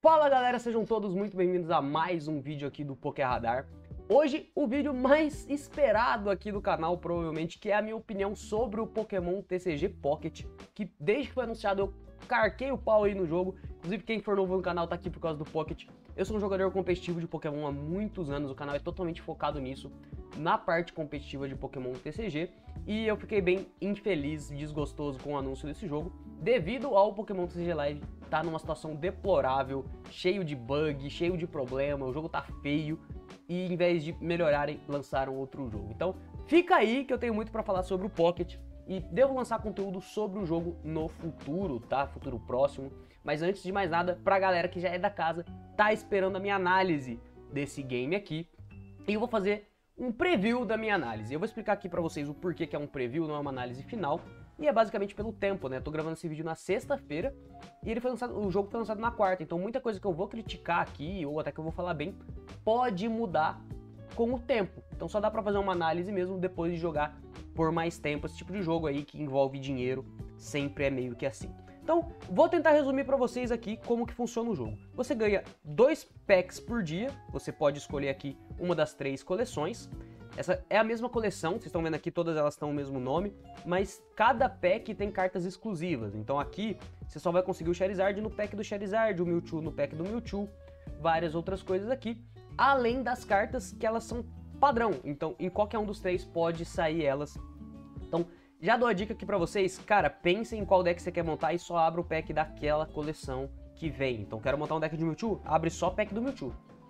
Fala galera, sejam todos muito bem-vindos a mais um vídeo aqui do PokéRadar. Hoje o vídeo mais esperado aqui do canal, provavelmente, que é a minha opinião sobre o Pokémon TCG Pocket, que desde que foi anunciado eu carquei o pau aí no jogo. Inclusive quem for novo no canal tá aqui por causa do Pocket. Eu sou um jogador competitivo de Pokémon há muitos anos, o canal é totalmente focado nisso, na parte competitiva de Pokémon TCG, e eu fiquei bem infeliz e desgostoso com o anúncio desse jogo, devido ao Pokémon TCG Live tá numa situação deplorável, cheio de bug, cheio de problema, o jogo tá feio, e em vez de melhorarem, lançaram outro jogo. Então fica aí que eu tenho muito pra falar sobre o Pocket, e devo lançar conteúdo sobre o jogo no futuro, tá? Futuro próximo. Mas antes de mais nada, pra galera que já é da casa, tá esperando a minha análise desse game aqui, e eu vou fazer um preview da minha análise. Eu vou explicar aqui pra vocês o porquê que é um preview, não é uma análise final, e é basicamente pelo tempo, né? Eu tô gravando esse vídeo na sexta-feira, e o jogo foi lançado na quarta, então muita coisa que eu vou criticar aqui, ou até que eu vou falar bem, pode mudar com o tempo. Então só dá pra fazer uma análise mesmo depois de jogar por mais tempo. Esse tipo de jogo aí que envolve dinheiro sempre é meio que assim. Então, vou tentar resumir pra vocês aqui como que funciona o jogo. Você ganha 2 packs por dia, você pode escolher aqui uma das 3 coleções. Essa é a mesma coleção, vocês estão vendo aqui, todas elas têm o mesmo nome, mas cada pack tem cartas exclusivas. Então aqui, você só vai conseguir o Charizard no pack do Charizard, o Mewtwo no pack do Mewtwo, várias outras coisas aqui, além das cartas que elas são padrão. Então, em qualquer um dos 3 pode sair elas. Então, já dou a dica aqui pra vocês, cara, pensem em qual deck você quer montar e só abra o pack daquela coleção que vem. Então, quero montar um deck de Mewtwo? Abre só o pack do Mewtwo.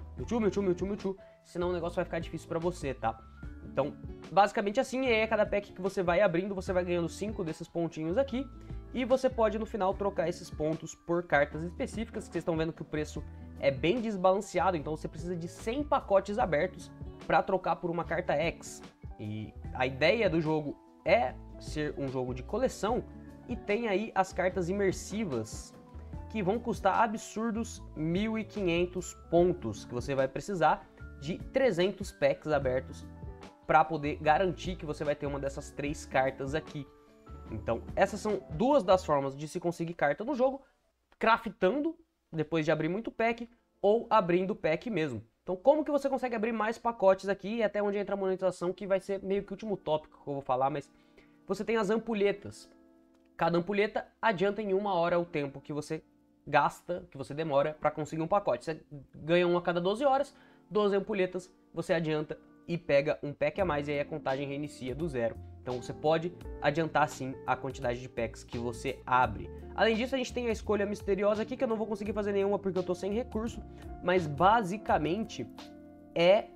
Mewtwo, senão o negócio vai ficar difícil pra você, tá? Então, basicamente assim, é cada pack que você vai abrindo, você vai ganhando 5 desses pontinhos aqui, e você pode no final trocar esses pontos por cartas específicas, que vocês estão vendo que o preço é bem desbalanceado, então você precisa de 100 pacotes abertos pra trocar por uma carta X. E a ideia do jogo é ser um jogo de coleção, e tem aí as cartas imersivas, que vão custar absurdos 1.500 pontos, que você vai precisar de 300 packs abertos para poder garantir que você vai ter uma dessas 3 cartas aqui. Então, essas são duas das formas de se conseguir carta no jogo: craftando, depois de abrir muito pack, ou abrindo pack mesmo. Então, como que você consegue abrir mais pacotes aqui, e até onde entra a monetização, que vai ser meio que o último tópico que eu vou falar, mas você tem as ampulhetas. Cada ampulheta adianta em 1 hora o tempo que você gasta, que você demora para conseguir um pacote. Você ganha um a cada 12 horas, 12 ampulhetas, você adianta e pega um pack a mais, e aí a contagem reinicia do zero. Então você pode adiantar sim a quantidade de packs que você abre. Além disso, a gente tem a escolha misteriosa aqui, que eu não vou conseguir fazer nenhuma porque eu tô sem recurso, mas basicamente é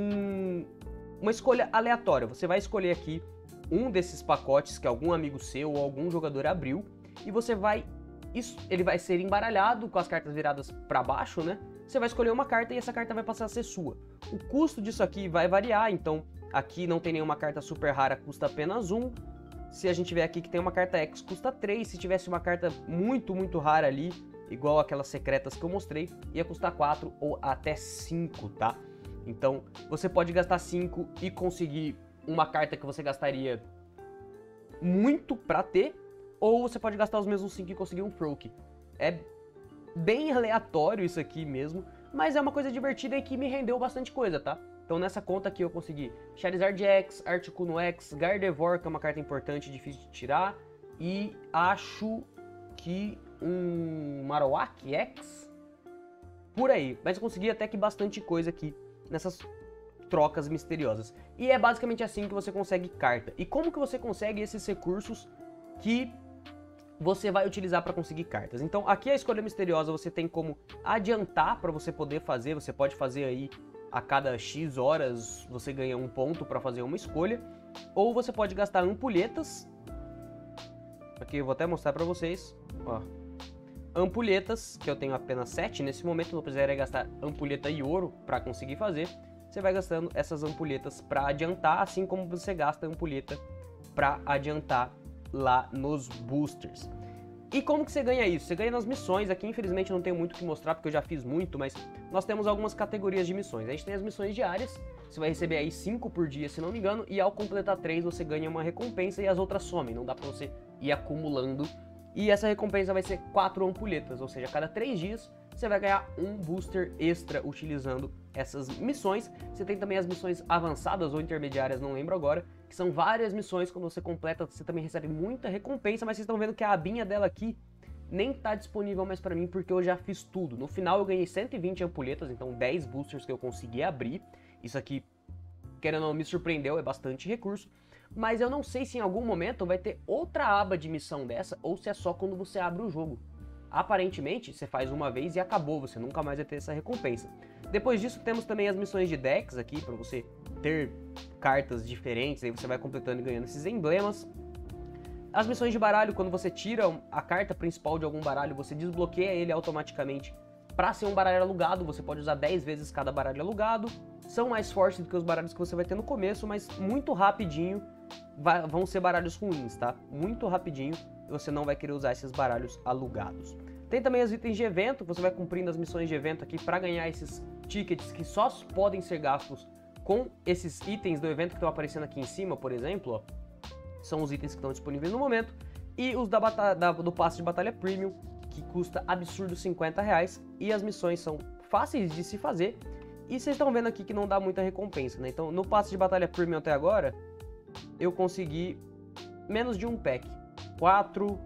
uma escolha aleatória. Você vai escolher aqui um desses pacotes que algum amigo seu ou algum jogador abriu, e ele vai ser embaralhado com as cartas viradas para baixo, né? Você vai escolher uma carta e essa carta vai passar a ser sua. O custo disso aqui vai variar, então aqui não tem nenhuma carta super rara, custa apenas 1. Se a gente tiver aqui que tem uma carta X, custa 3. Se tivesse uma carta muito, muito rara ali, igual aquelas secretas que eu mostrei, ia custar 4 ou até 5, tá? Então você pode gastar 5 e conseguir uma carta que você gastaria muito pra ter, ou você pode gastar os mesmos 5 e conseguir um Froakie. É bem aleatório isso aqui mesmo, mas é uma coisa divertida e que me rendeu bastante coisa, tá? Então nessa conta aqui eu consegui Charizard X, Articuno X, Gardevoir, que é uma carta importante, difícil de tirar, e acho que um Marowak X? Por aí, mas eu consegui até que bastante coisa aqui nessas trocas misteriosas. E é basicamente assim que você consegue carta. E como que você consegue esses recursos que você vai utilizar para conseguir cartas? Então aqui a escolha misteriosa você tem como adiantar para você poder fazer. Você pode fazer aí a cada X horas, você ganha um ponto para fazer uma escolha. Ou você pode gastar ampulhetas. Aqui eu vou até mostrar para vocês, ó. Ampulhetas, que eu tenho apenas 7 nesse momento, não precisaria gastar ampulheta e ouro para conseguir fazer. Você vai gastando essas ampulhetas para adiantar, assim como você gasta ampulheta para adiantar lá nos boosters. E como que você ganha isso? Você ganha nas missões. Aqui infelizmente não tenho muito o que mostrar porque eu já fiz muito, mas nós temos algumas categorias de missões. A gente tem as missões diárias, você vai receber aí 5 por dia, se não me engano, e ao completar 3 você ganha uma recompensa e as outras somem, não dá pra você ir acumulando. E essa recompensa vai ser 4 ampulhetas, ou seja, a cada 3 dias você vai ganhar um booster extra utilizando essas missões. Você tem também as missões avançadas ou intermediárias, não lembro agora, que são várias missões. Quando você completa, você também recebe muita recompensa, mas vocês estão vendo que a abinha dela aqui nem tá disponível mais pra mim, porque eu já fiz tudo. No final eu ganhei 120 ampulhetas, então 10 boosters que eu consegui abrir. Isso aqui, querendo ou não, me surpreendeu, é bastante recurso. Mas eu não sei se em algum momento vai ter outra aba de missão dessa, ou se é só quando você abre o jogo. Aparentemente, você faz uma vez e acabou, você nunca mais vai ter essa recompensa. Depois disso, temos também as missões de decks aqui, pra você ter cartas diferentes, aí você vai completando e ganhando esses emblemas. As missões de baralho, quando você tira a carta principal de algum baralho, você desbloqueia ele automaticamente para ser um baralho alugado. Você pode usar 10 vezes cada baralho alugado. São mais fortes do que os baralhos que você vai ter no começo, mas muito rapidinho vão ser baralhos ruins, tá? Muito rapidinho você não vai querer usar esses baralhos alugados. Tem também os itens de evento, você vai cumprindo as missões de evento aqui para ganhar esses tickets que só podem ser gastos com esses itens do evento que estão aparecendo aqui em cima, por exemplo, ó. São os itens que estão disponíveis no momento. E os do passe de batalha premium, que custa absurdo R$50. E as missões são fáceis de se fazer. E vocês estão vendo aqui que não dá muita recompensa, né? Então, no passe de batalha premium até agora, eu consegui menos de um pack. 4,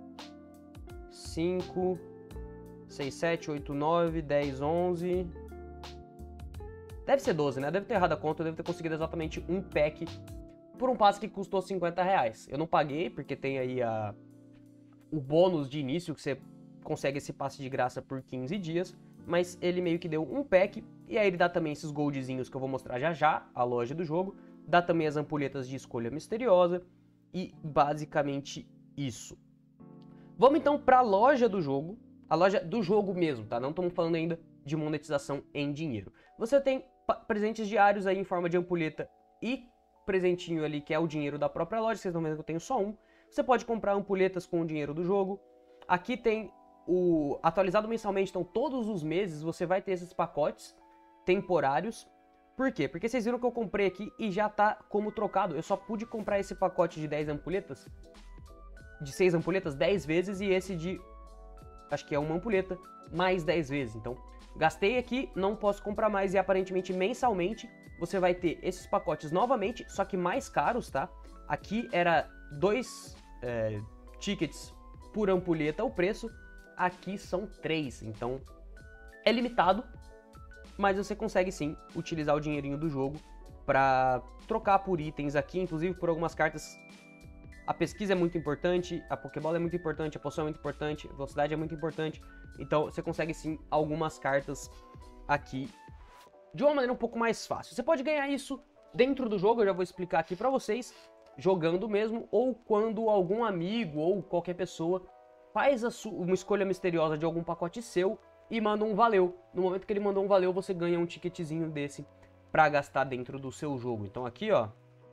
5, 6, 7, 8, 9, 10, 11... Deve ser 12, né? Deve ter errado a conta, eu devo ter conseguido exatamente um pack por um passe que custou R$50. Eu não paguei, porque tem aí o bônus de início, que você consegue esse passe de graça por 15 dias, mas ele meio que deu um pack, e aí ele dá também esses goldzinhos que eu vou mostrar já já, a loja do jogo, dá também as ampulhetas de escolha misteriosa, e basicamente isso. Vamos então para a loja do jogo mesmo, tá? Não estamos falando ainda de monetização em dinheiro. Você tem presentes diários aí em forma de ampulheta e presentinho ali que é o dinheiro da própria loja. Vocês estão vendo que eu tenho só um. Você pode comprar ampulhetas com o dinheiro do jogo. Aqui tem o atualizado mensalmente, então todos os meses você vai ter esses pacotes temporários. Por quê? Porque vocês viram que eu comprei aqui e já tá como trocado. Eu só pude comprar esse pacote de 10 ampulhetas, de 6 ampulhetas 10 vezes, e esse de, acho que é uma ampulheta, mais 10 vezes. Então, gastei aqui, não posso comprar mais, e aparentemente mensalmente você vai ter esses pacotes novamente, só que mais caros, tá? Aqui era 2 tickets por ampulheta o preço, aqui são 3, então é limitado, mas você consegue sim utilizar o dinheirinho do jogo para trocar por itens aqui, inclusive por algumas cartas. A pesquisa é muito importante, a Pokébola é muito importante, a poção é muito importante, a velocidade é muito importante, então você consegue sim algumas cartas aqui de uma maneira um pouco mais fácil. Você pode ganhar isso dentro do jogo, eu já vou explicar aqui pra vocês, jogando mesmo, ou quando algum amigo ou qualquer pessoa faz uma escolha misteriosa de algum pacote seu e manda um valeu. No momento que ele mandou um valeu, você ganha um ticketzinho desse pra gastar dentro do seu jogo. Então aqui, ó,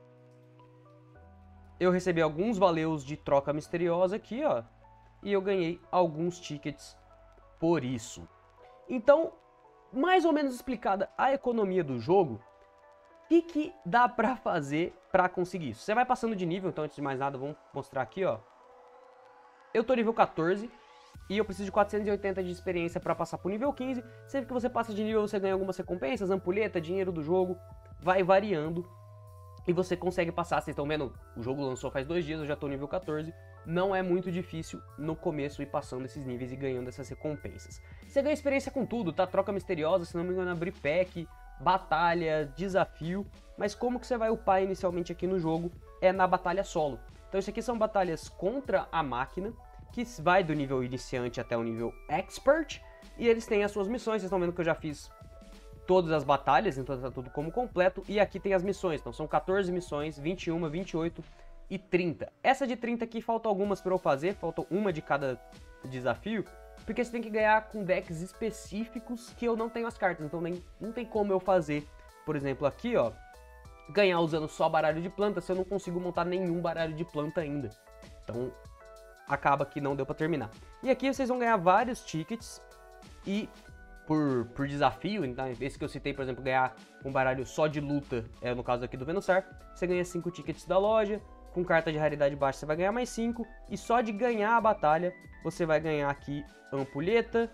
eu recebi alguns valeus de troca misteriosa aqui, ó, e eu ganhei alguns tickets por isso. Então, mais ou menos explicada a economia do jogo, o que dá pra fazer pra conseguir isso? Você vai passando de nível, então antes de mais nada, vamos mostrar aqui, ó. Eu tô nível 14 e eu preciso de 480 de experiência pra passar pro nível 15. Sempre que você passa de nível, você ganha algumas recompensas, ampulheta, dinheiro do jogo, vai variando. E você consegue passar, vocês estão vendo, o jogo lançou faz 2 dias, eu já tô nível 14. Não é muito difícil no começo ir passando esses níveis e ganhando essas recompensas. Você ganha experiência com tudo, tá? Troca misteriosa, se não me engano, abrir pack, batalha, desafio. Mas como que você vai upar inicialmente aqui no jogo é na batalha solo. Então isso aqui são batalhas contra a máquina, que vai do nível iniciante até o nível expert. E eles têm as suas missões, vocês estão vendo que eu já fiz todas as batalhas, então tá tudo como completo. E aqui tem as missões, então são 14 missões, 21, 28 e 30. Essa de 30 aqui faltam algumas para eu fazer, faltam uma de cada desafio, porque você tem que ganhar com decks específicos que eu não tenho as cartas, então não tem como eu fazer, por exemplo, aqui, ó, ganhar usando só baralho de planta, se eu não consigo montar nenhum baralho de planta ainda. Então, acaba que não deu para terminar. E aqui vocês vão ganhar vários tickets e por desafio, então esse que eu citei, por exemplo, ganhar um baralho só de luta, no caso aqui do Venusaur, você ganha 5 tickets da loja, com carta de raridade baixa você vai ganhar mais 5, e só de ganhar a batalha, você vai ganhar aqui ampulheta,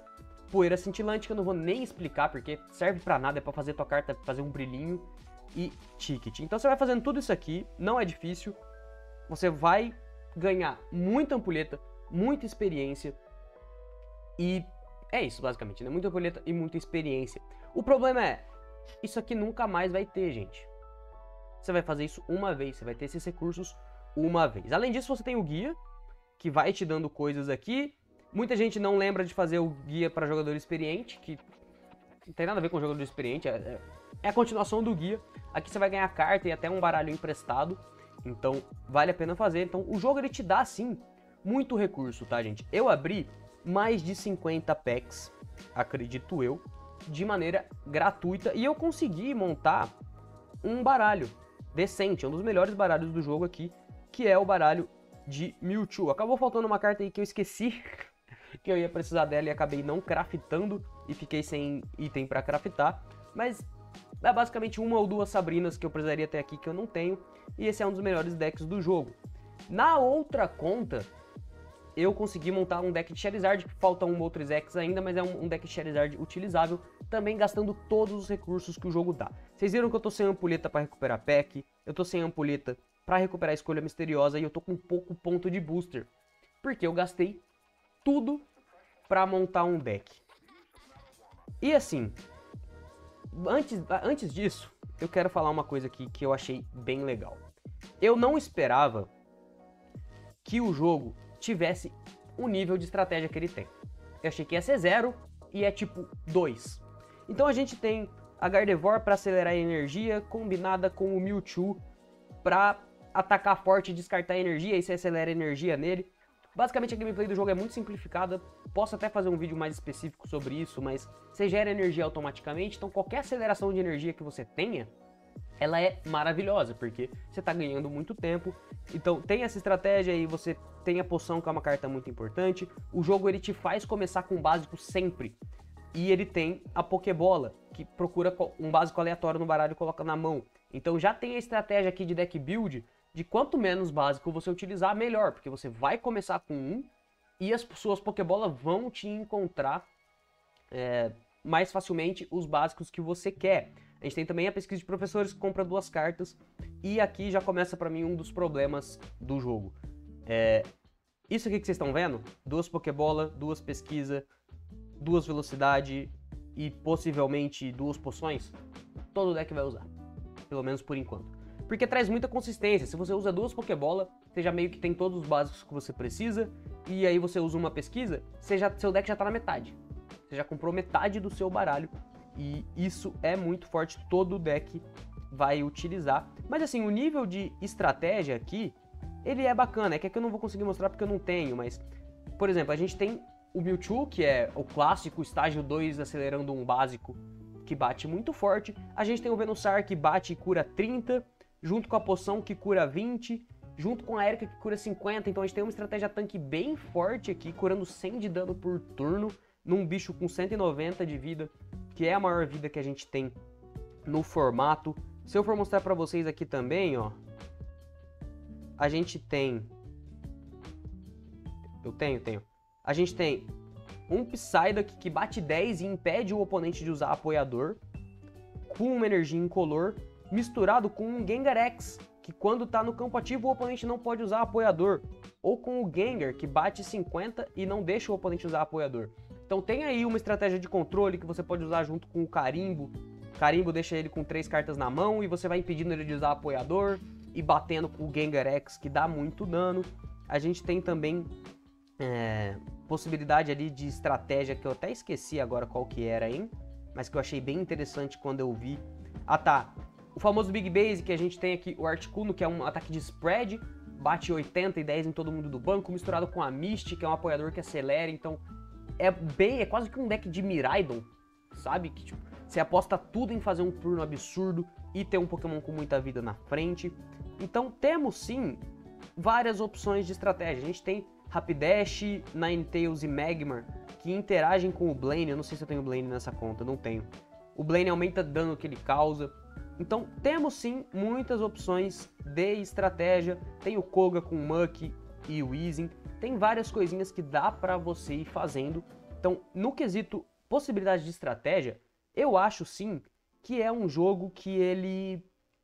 Poeira Cintilante, que eu não vou nem explicar, porque serve pra nada, é pra fazer tua carta fazer um brilhinho, e Ticket. Então você vai fazendo tudo isso aqui, não é difícil, você vai ganhar muita ampulheta, muita experiência, e é isso basicamente, né? Muita ampulheta e muita experiência. O problema é, isso aqui nunca mais vai ter, gente. Você vai fazer isso uma vez, você vai ter esses recursos uma vez. Além disso, você tem o guia, que vai te dando coisas aqui. Muita gente não lembra de fazer o guia para jogador experiente, que não tem nada a ver com jogador experiente, é a continuação do guia. Aqui você vai ganhar carta e até um baralho emprestado, então vale a pena fazer. Então o jogo ele te dá, sim, muito recurso, tá, gente? Eu abri mais de 50 packs, acredito eu, de maneira gratuita, e eu consegui montar um baralho decente, um dos melhores baralhos do jogo aqui, que é o baralho de Mewtwo. Acabou faltando uma carta aí que eu esqueci que eu ia precisar dela e acabei não craftando e fiquei sem item pra craftar, mas é basicamente uma ou duas Sabrinas que eu precisaria ter aqui que eu não tenho, e esse é um dos melhores decks do jogo. Na outra conta, eu consegui montar um deck de Charizard, que falta um outro X ainda, mas é um deck de Charizard utilizável, também gastando todos os recursos que o jogo dá. Vocês viram que eu tô sem ampulheta para recuperar pack, eu tô sem ampulheta para recuperar a escolha misteriosa e eu tô com pouco ponto de booster, porque eu gastei tudo para montar um deck. E assim, antes disso, eu quero falar uma coisa aqui que eu achei bem legal. Eu não esperava que o jogo tivesse o nível de estratégia que ele tem. Eu achei que ia ser 0 e é tipo 2. Então a gente tem a Gardevoir para acelerar a energia, combinada com o Mewtwo para atacar forte e descartar a energia, e você acelera a energia nele. Basicamente a gameplay do jogo é muito simplificada, posso até fazer um vídeo mais específico sobre isso, mas você gera energia automaticamente, então qualquer aceleração de energia que você tenha, ela é maravilhosa, porque você está ganhando muito tempo. Então tem essa estratégia e você tem a poção, que é uma carta muito importante. O jogo ele te faz começar com o básico sempre. E ele tem a Pokébola, que procura um básico aleatório no baralho e coloca na mão. Então já tem a estratégia aqui de deck build, de quanto menos básico você utilizar, melhor. Porque você vai começar com um e as suas Pokébola vão te encontrar mais facilmente os básicos que você quer. A gente tem também a pesquisa de professores, que compra 2 cartas. E aqui já começa pra mim um dos problemas do jogo. Isso aqui que vocês estão vendo, 2 Pokébola, 2 pesquisa, 2 velocidade e possivelmente 2 poções, todo deck vai usar. Pelo menos por enquanto. Porque traz muita consistência. Se você usa 2 Pokébola, você já meio que tem todos os básicos que você precisa. E aí você usa uma pesquisa, seu deck já tá na metade. Você já comprou metade do seu baralho. E isso é muito forte, todo deck vai utilizar. Mas assim, o nível de estratégia aqui, ele é bacana. É que aqui eu não vou conseguir mostrar porque eu não tenho, mas... Por exemplo, a gente tem o Mewtwo, que é o clássico estágio 2 acelerando um básico, que bate muito forte. A gente tem o Venusaur, que bate e cura 30, junto com a poção, que cura 20, junto com a Erika, que cura 50. Então a gente tem uma estratégia tanque bem forte aqui, curando 100 de dano por turno, num bicho com 190 de vida, que é a maior vida que a gente tem no formato. Se eu for mostrar pra vocês aqui também, ó, a gente tem... A gente tem um Psyduck que bate 10 e impede o oponente de usar apoiador, com uma energia incolor, misturado com um Gengar X, que quando tá no campo ativo o oponente não pode usar apoiador, ou com o Gengar, que bate 50 e não deixa o oponente usar apoiador. Então tem aí uma estratégia de controle que você pode usar junto com o Carimbo. Carimbo deixa ele com 3 cartas na mão e você vai impedindo ele de usar apoiador e batendo com o Gengar X, que dá muito dano. A gente tem também possibilidade ali de estratégia que eu até esqueci agora qual que era, hein? Mas que eu achei bem interessante quando eu vi. Ah tá, o famoso Big Base que a gente tem aqui, o Articuno, que é um ataque de spread, bate 80 e 10 em todo mundo do banco, misturado com a Misty, que é um apoiador que acelera. Então é quase que um deck de Miraidon, sabe? Que tipo, você aposta tudo em fazer um turno absurdo e ter um Pokémon com muita vida na frente. Então temos sim várias opções de estratégia. A gente tem Rapidash, Ninetales e Magmar, que interagem com o Blaine. Eu não sei se eu tenho Blaine nessa conta, não tenho. O Blaine aumenta o dano que ele causa. Então temos sim muitas opções de estratégia. Tem o Koga com o Muck e o Weezing. Tem várias coisinhas que dá pra você ir fazendo. Então no quesito possibilidade de estratégia, eu acho sim que é um jogo que ele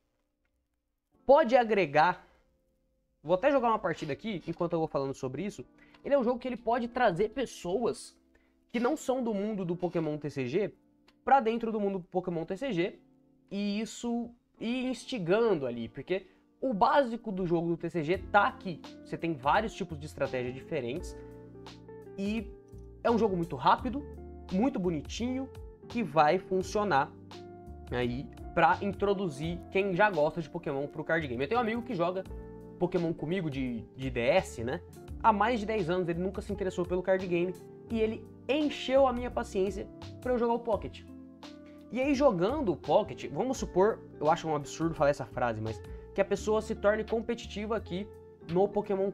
pode agregar. Vou até jogar uma partida aqui, enquanto eu vou falando sobre isso. Ele é um jogo que ele pode trazer pessoas que não são do mundo do Pokémon TCG pra dentro do mundo do Pokémon TCG, e isso ir instigando ali, porque o básico do jogo do TCG tá aqui. Você tem vários tipos de estratégia diferentes, e é um jogo muito rápido, muito bonitinho, que vai funcionar aí pra introduzir quem já gosta de Pokémon pro card game. Eu tenho um amigo que joga Pokémon comigo de DS, né? Há mais de 10 anos, ele nunca se interessou pelo card game, e ele encheu a minha paciência pra eu jogar o Pocket. E aí, jogando o Pocket, vamos supor, eu acho um absurdo falar essa frase, mas que a pessoa se torne competitiva aqui no Pokémon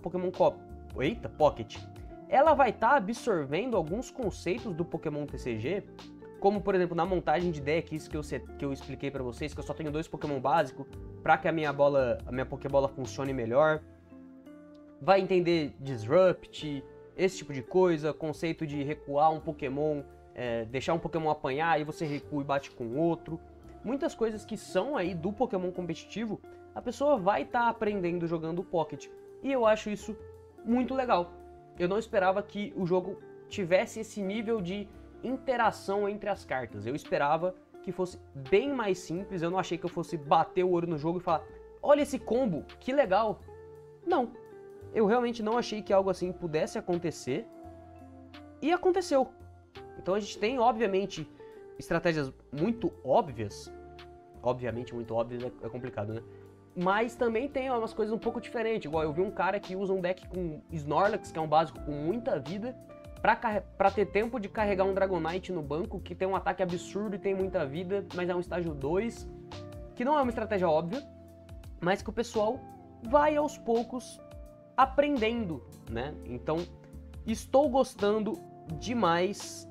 Pocket. Ela vai estar absorvendo alguns conceitos do Pokémon TCG, como, por exemplo, na montagem de deck, isso que eu expliquei pra vocês, que eu só tenho 2 Pokémon básicos, pra que a minha Pokébola funcione melhor. Vai entender Disrupt, esse tipo de coisa, conceito de recuar um Pokémon, deixar um Pokémon apanhar e você recua e bate com outro. Muitas coisas que são aí do Pokémon competitivo, a pessoa vai estar aprendendo jogando o Pocket. E eu acho isso muito legal. Eu não esperava que o jogo tivesse esse nível de interação entre as cartas. Eu esperava que fosse bem mais simples, eu não achei que eu fosse bater o olho no jogo e falar: olha esse combo, que legal. Não, eu realmente não achei que algo assim pudesse acontecer, e aconteceu. Então a gente tem, obviamente, estratégias muito óbvias. Obviamente, muito óbvias é complicado, né? Mas também tem umas coisas um pouco diferentes. Igual eu vi um cara que usa um deck com Snorlax, que é um básico com muita vida, pra ter tempo de carregar um Dragonite no banco, que tem um ataque absurdo e tem muita vida, mas é um estágio 2, que não é uma estratégia óbvia, mas que o pessoal vai aos poucos aprendendo, né? Então, estou gostando demais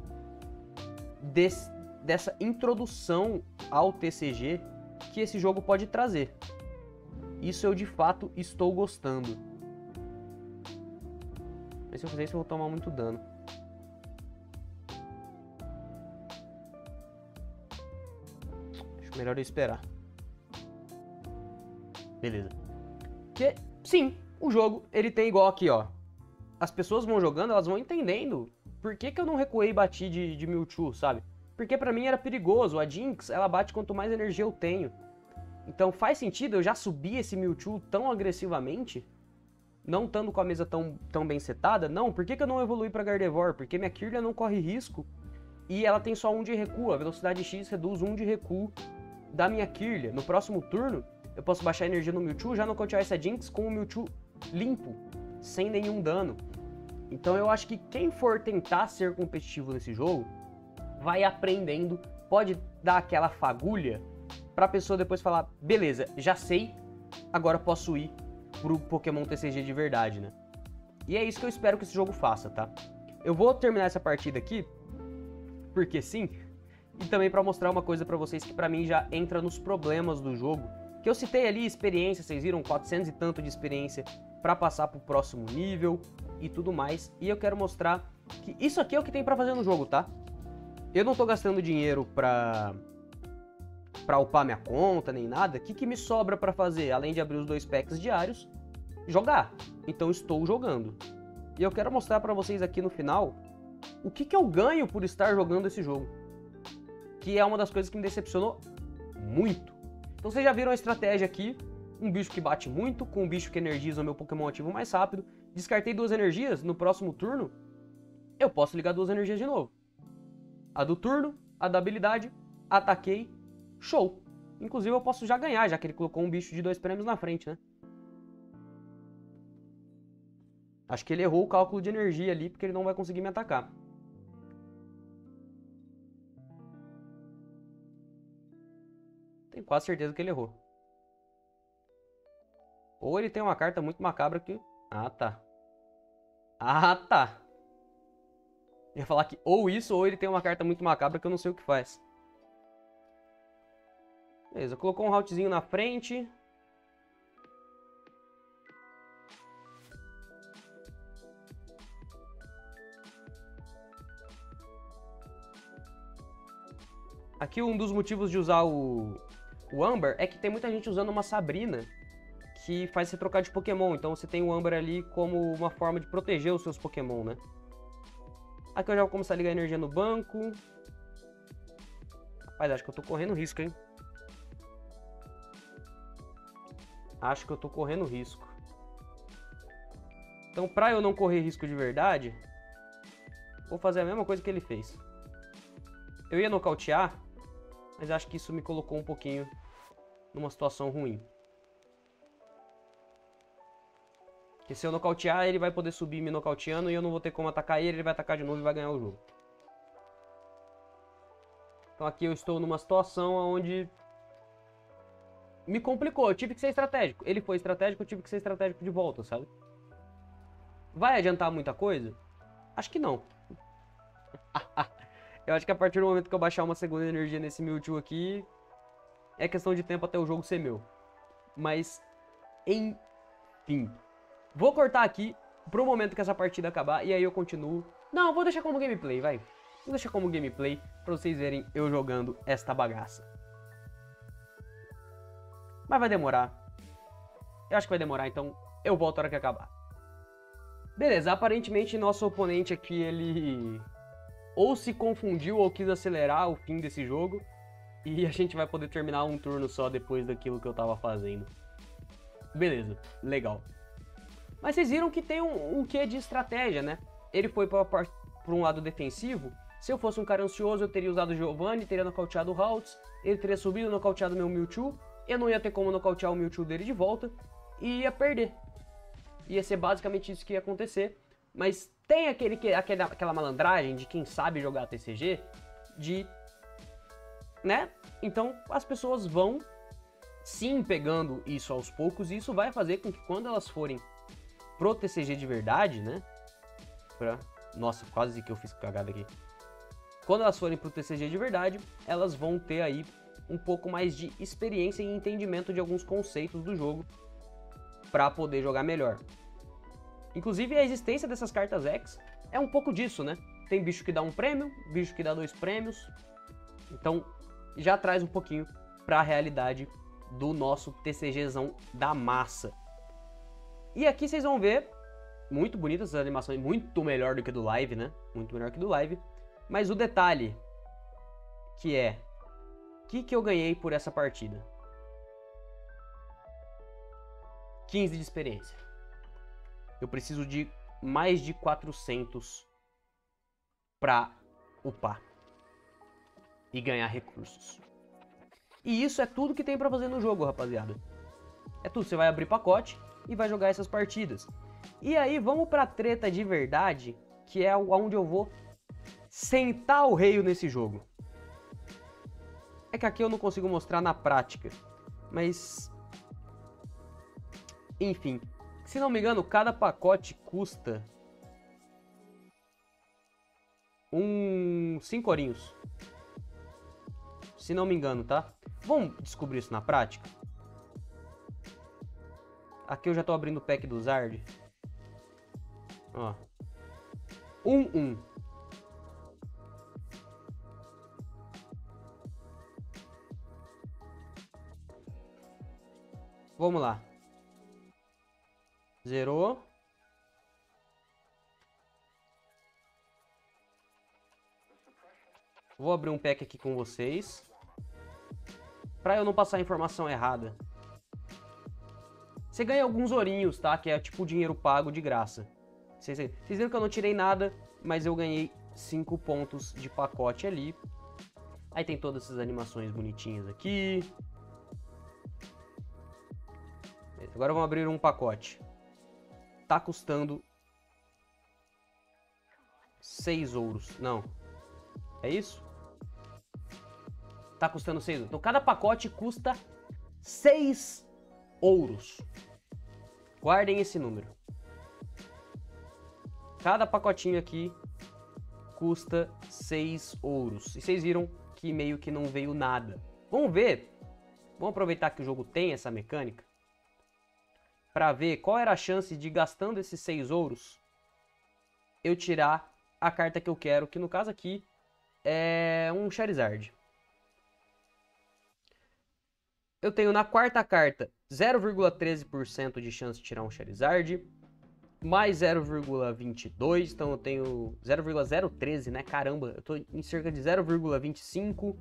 dessa introdução ao TCG que esse jogo pode trazer. Isso eu de fato estou gostando. Mas se eu fizer isso eu vou tomar muito dano. Acho melhor eu esperar. Beleza. Porque, sim, o jogo ele tem igual aqui, ó. As pessoas vão jogando, elas vão entendendo por que eu não recuei e bati de Mewtwo, sabe? Porque pra mim era perigoso. A Jinx, ela bate quanto mais energia eu tenho. Então faz sentido eu já subir esse Mewtwo tão agressivamente, não estando com a mesa tão bem setada? Não, por que eu não evolui pra Gardevoir? Porque minha Kirlia não corre risco e ela tem só 1 de recuo. A velocidade X reduz 1 de recuo da minha Kirlia. No próximo turno, eu posso baixar a energia no Mewtwo, já nocautear essa Jinx com o Mewtwo limpo, sem nenhum dano. Então eu acho que quem for tentar ser competitivo nesse jogo, vai aprendendo, pode dar aquela fagulha pra pessoa depois falar: beleza, já sei, agora posso ir pro Pokémon TCG de verdade, né? E é isso que eu espero que esse jogo faça, tá? Eu vou terminar essa partida aqui, porque sim, e também pra mostrar uma coisa pra vocês que pra mim já entra nos problemas do jogo, que eu citei ali, experiência, vocês viram, 400 e tanto de experiência pra passar pro próximo nível e tudo mais, e eu quero mostrar que isso aqui é o que tem pra fazer no jogo, tá? Eu não tô gastando dinheiro pra upar minha conta, nem nada. O que me sobra pra fazer, além de abrir os 2 packs diários? Jogar. Então estou jogando. E eu quero mostrar pra vocês aqui no final o que eu ganho por estar jogando esse jogo. Que é uma das coisas que me decepcionou muito. Então vocês já viram a estratégia aqui. Um bicho que bate muito, com um bicho que energiza o meu Pokémon ativo mais rápido. Descartei 2 energias, no próximo turno eu posso ligar 2 energias de novo. A do turno, a da habilidade, ataquei, show. Inclusive eu posso já ganhar, já que ele colocou um bicho de 2 prêmios na frente, né? Acho que ele errou o cálculo de energia ali, porque ele não vai conseguir me atacar. Tenho quase certeza que ele errou. Ou ele tem uma carta muito macabra que... Ah, tá. Ah, tá. Eu ia falar que ou isso, ou ele tem uma carta muito macabra que eu não sei o que faz. Beleza, colocou um routzinho na frente. Aqui um dos motivos de usar o Amber é que tem muita gente usando uma Sabrina que faz você trocar de Pokémon. Então você tem o Amber ali como uma forma de proteger os seus Pokémon, né? Aqui eu já vou começar a ligar energia no banco. Rapaz, acho que eu tô correndo risco, hein? Acho que eu tô correndo risco. Então, pra eu não correr risco de verdade, vou fazer a mesma coisa que ele fez. Eu ia nocautear, mas acho que isso me colocou um pouquinho numa situação ruim. Porque se eu nocautear, ele vai poder subir me nocauteando e eu não vou ter como atacar ele vai atacar de novo e vai ganhar o jogo. Então aqui eu estou numa situação onde me complicou, eu tive que ser estratégico. Ele foi estratégico, eu tive que ser estratégico de volta, sabe? Vai adiantar muita coisa? Acho que não. Eu acho que a partir do momento que eu baixar uma segunda energia nesse Mewtwo aqui, é questão de tempo até o jogo ser meu. Mas, enfim. Vou cortar aqui pro momento que essa partida acabar e aí eu continuo. Não, vou deixar como gameplay, vai. Vou deixar como gameplay pra vocês verem eu jogando esta bagaça. Mas vai demorar. Eu acho que vai demorar, então eu volto a hora que acabar. Beleza, aparentemente nosso oponente aqui, ele ou se confundiu ou quis acelerar o fim desse jogo. E a gente vai poder terminar um turno só depois daquilo que eu tava fazendo. Beleza, legal. Mas vocês viram que tem um quê de estratégia, né? Ele foi para um lado defensivo. Se eu fosse um cara ansioso, eu teria usado o Giovanni, teria nocauteado o Haltz. Ele teria subido, nocauteado meu Mewtwo. Eu não ia ter como nocautear o Mewtwo dele de volta. E ia perder. Ia ser basicamente isso que ia acontecer. Mas tem aquela malandragem de quem sabe jogar TCG. Né? Então as pessoas vão sim pegando isso aos poucos. E isso vai fazer com que quando elas forem pro TCG de verdade, né? Nossa, quase que eu fiz cagada aqui. Quando elas forem pro TCG de verdade, elas vão ter aí um pouco mais de experiência e entendimento de alguns conceitos do jogo para poder jogar melhor. Inclusive a existência dessas cartas X é um pouco disso, né? Tem bicho que dá um prêmio, bicho que dá 2 prêmios. Então já traz um pouquinho para a realidade do nosso TCGzão da massa. E aqui vocês vão ver, muito bonitas essas animações, muito melhor do que do live, né? Muito melhor que do live. Mas o detalhe, que é, o que eu ganhei por essa partida? 15 de experiência. Eu preciso de mais de 400 pra upar e ganhar recursos. E isso é tudo que tem pra fazer no jogo, rapaziada. É tudo, você vai abrir pacote e vai jogar essas partidas. E aí vamos pra treta de verdade, que é onde eu vou sentar o rei nesse jogo. É que aqui eu não consigo mostrar na prática, mas enfim, se não me engano, cada pacote custa 5 ourinhos. Se não me engano, tá? Vamos descobrir isso na prática? Aqui eu já tô abrindo o pack do Zard. Ó. 1. Vamos lá. Zerou. Vou abrir um pack aqui com vocês, pra eu não passar a informação errada. Você ganha alguns ourinhos, tá? Que é tipo dinheiro pago de graça. Vocês viram que eu não tirei nada, mas eu ganhei 5 pontos de pacote ali. Aí tem todas essas animações bonitinhas aqui. Agora vamos abrir um pacote. Tá custando 6 ouros. Não. É isso? Tá custando 6 ouros. Então cada pacote custa 6 ouros. Guardem esse número. Cada pacotinho aqui custa 6 ouros. E vocês viram que meio que não veio nada. Vamos ver. Vamos aproveitar que o jogo tem essa mecânica para ver qual era a chance de, gastando esses 6 ouros, eu tirar a carta que eu quero, que no caso aqui é um Charizard. eu tenho na quarta carta 0,13% de chance de tirar um Charizard, mais 0,22, então eu tenho 0,013, né? Caramba, eu tô em cerca de 0,25,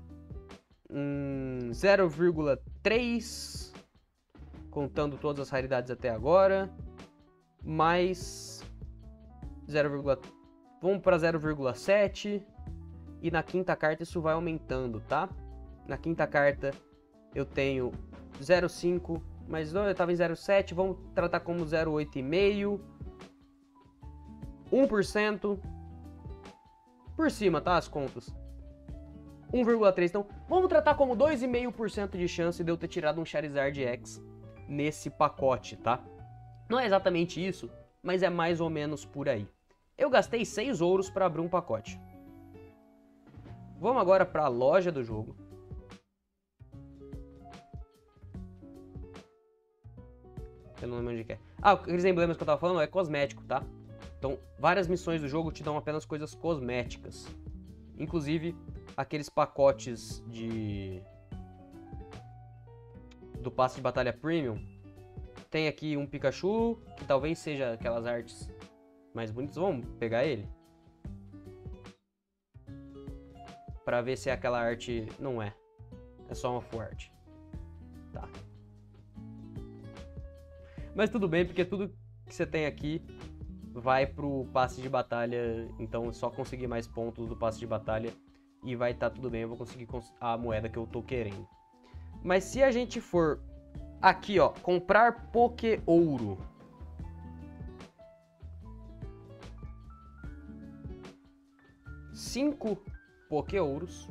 0,3, contando todas as raridades até agora, mais 0, vamos para 0,7, e na quinta carta isso vai aumentando, tá? Na quinta carta eu tenho 0,5, mas eu tava em 0,7, vamos tratar como 0,8,5, 1%, por cima, tá, as contas. 1,3, então vamos tratar como 2,5% de chance de eu ter tirado um Charizard X nesse pacote, tá? Não é exatamente isso, mas é mais ou menos por aí. Eu gastei 6 ouros para abrir um pacote. Vamos agora para a loja do jogo. Eu não lembro onde que é. Ah, aqueles emblemas que eu tava falando é cosmético, tá? Então, várias missões do jogo te dão apenas coisas cosméticas. Inclusive, aqueles pacotes do passe de batalha premium. Tem aqui um Pikachu, que talvez seja aquelas artes mais bonitas. Vamos pegar ele? Pra ver se é aquela arte... Não é. É só uma full art. Tá. Mas tudo bem, porque tudo que você tem aqui vai pro passe de batalha. Então é só conseguir mais pontos do passe de batalha e vai estar tudo bem. Eu vou conseguir a moeda que eu tô querendo. Mas se a gente for aqui, ó, comprar Poké Ouro. Cinco Poké Ouros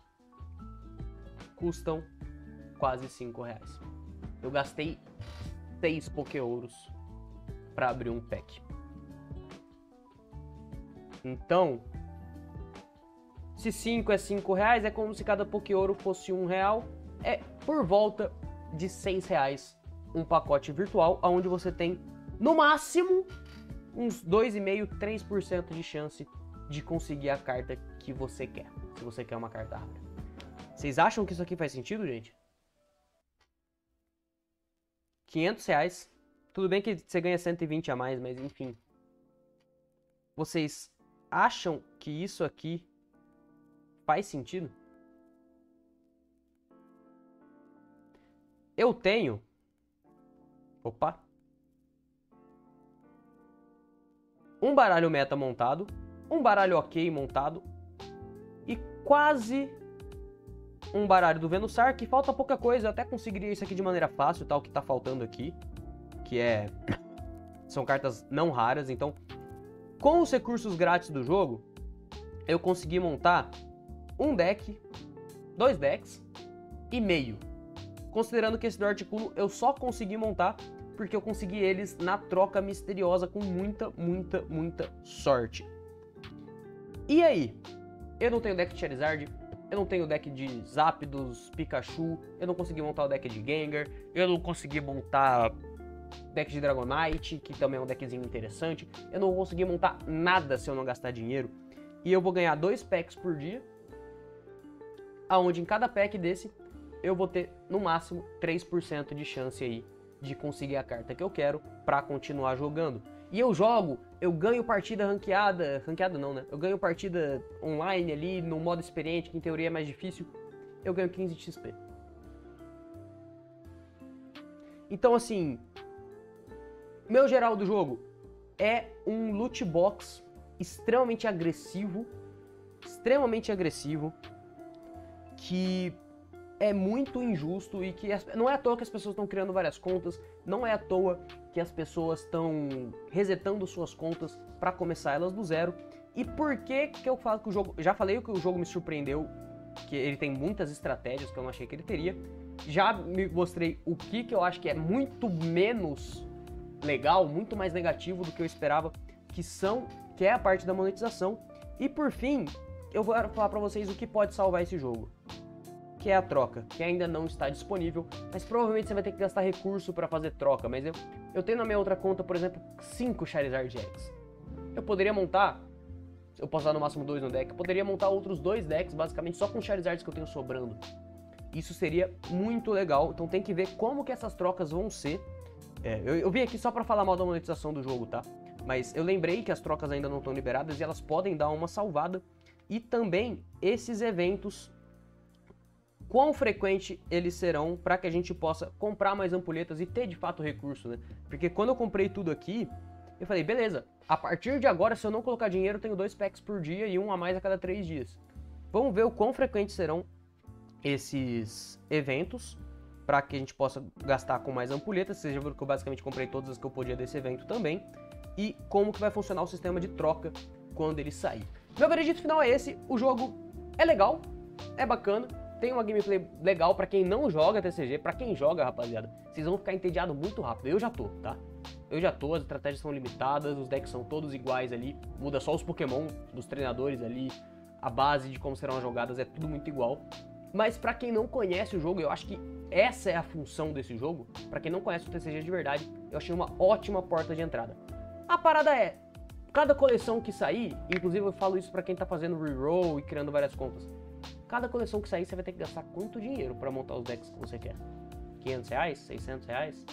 custam quase R$5. Eu gastei 6 Poké Ouros para abrir um pack. Então, se 5 é R$5, é como se cada Poké Ouro fosse R$1. É por volta de R$6 um pacote virtual, onde você tem, no máximo, uns 2,5%, 3% de chance de conseguir a carta que você quer, se você quer uma carta rara. Vocês acham que isso aqui faz sentido, gente? R$500. Tudo bem que você ganha 120 a mais, mas enfim. Vocês acham que isso aqui faz sentido? Eu tenho... Opa! Um baralho meta montado, um baralho ok montado e quase um baralho do Venusaur, que falta pouca coisa. Eu até conseguiria isso aqui de maneira fácil, tá? O que tá faltando aqui, que é... São cartas não raras, então... Com os recursos grátis do jogo, eu consegui montar um deck, 2 decks e meio. Considerando que esse do Articuno eu só consegui montar porque eu consegui eles na troca misteriosa com muita sorte. E aí? Eu não tenho deck de Charizard, eu não tenho deck de Zapdos, Pikachu, eu não consegui montar o deck de Gengar, eu não consegui montar deck de Dragonite, que também é um deckzinho interessante. Eu não vou conseguir montar nada se eu não gastar dinheiro. E eu vou ganhar 2 packs por dia, aonde em cada pack desse eu vou ter no máximo 3% de chance aí de conseguir a carta que eu quero pra continuar jogando. E eu jogo, eu ganho partida ranqueada não, né? Eu ganho partida online ali no modo experiente, que em teoria é mais difícil. Eu ganho 15 de XP. Então assim, meu geral do jogo é um loot box extremamente agressivo, que é muito injusto e que não é à toa que as pessoas estão criando várias contas, não é à toa que as pessoas estão resetando suas contas para começar elas do zero. E por que que eu falo que o jogo... Já falei que o jogo me surpreendeu, que ele tem muitas estratégias que eu não achei que ele teria. Já me mostrei o que eu acho que é muito menos legal, muito mais negativo do que eu esperava, que é a parte da monetização. E por fim, eu vou falar pra vocês o que pode salvar esse jogo, que é a troca, que ainda não está disponível, mas provavelmente você vai ter que gastar recurso para fazer troca. Mas eu tenho na minha outra conta, por exemplo, 5 Charizard X. Eu poderia montar, eu posso usar no máximo 2 no deck, eu poderia montar outros 2 decks, basicamente só com Charizards que eu tenho sobrando. Isso seria muito legal, então tem que ver como que essas trocas vão ser. Eu vim aqui só pra falar mal da monetização do jogo, tá? Mas eu lembrei que as trocas ainda não estão liberadas e elas podem dar uma salvada. E também esses eventos, quão frequente eles serão para que a gente possa comprar mais ampulhetas e ter de fato recurso, né? Porque quando eu comprei tudo aqui, eu falei, beleza, a partir de agora, se eu não colocar dinheiro, eu tenho 2 packs por dia e um a mais a cada 3 dias. Vamos ver o quão frequentes serão esses eventos para que a gente possa gastar com mais ampulhetas. Vocês já viram que eu basicamente comprei todas as que eu podia desse evento também. E como que vai funcionar o sistema de troca quando ele sair. Meu veredito final é esse, o jogo é legal, é bacana, tem uma gameplay legal pra quem não joga TCG, pra quem joga, rapaziada, vocês vão ficar entediados muito rápido, eu já tô, tá? Eu já tô, as estratégias são limitadas, os decks são todos iguais ali, muda só os Pokémon dos treinadores ali, a base de como serão as jogadas é tudo muito igual. Mas pra quem não conhece o jogo, eu acho que essa é a função desse jogo, pra quem não conhece o TCG de verdade, eu achei uma ótima porta de entrada. A parada é, cada coleção que sair, inclusive eu falo isso pra quem tá fazendo reroll e criando várias contas, cada coleção que sair você vai ter que gastar quanto dinheiro pra montar os decks que você quer? 500 reais? 600 reais?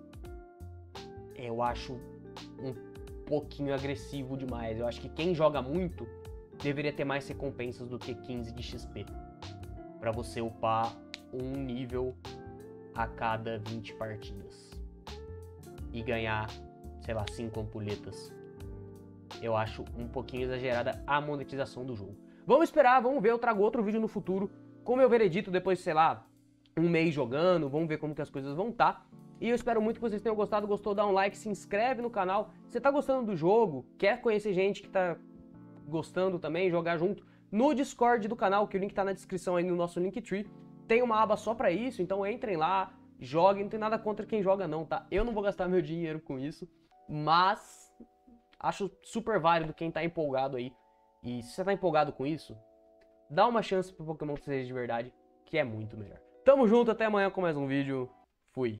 Eu acho um pouquinho agressivo demais. Eu acho que quem joga muito deveria ter mais recompensas do que 15 de XP. Pra você upar um nível a cada 20 partidas. E ganhar, sei lá, 5 ampulhetas. Eu acho um pouquinho exagerada a monetização do jogo. Vamos esperar, vamos ver, eu trago outro vídeo no futuro com meu veredito depois, sei lá, um mês jogando, vamos ver como que as coisas vão estar. E eu espero muito que vocês tenham gostado, gostou, dá um like, se inscreve no canal. Se você tá gostando do jogo, quer conhecer gente que tá gostando também, jogar junto, no Discord do canal, que o link tá na descrição aí no nosso Linktree, tem uma aba só pra isso, então entrem lá, joguem, não tem nada contra quem joga não, tá? Eu não vou gastar meu dinheiro com isso, mas acho super válido quem tá empolgado aí. E se você tá empolgado com isso, dá uma chance pro Pokémon TCG de verdade, que é muito melhor. Tamo junto, até amanhã com mais um vídeo. Fui!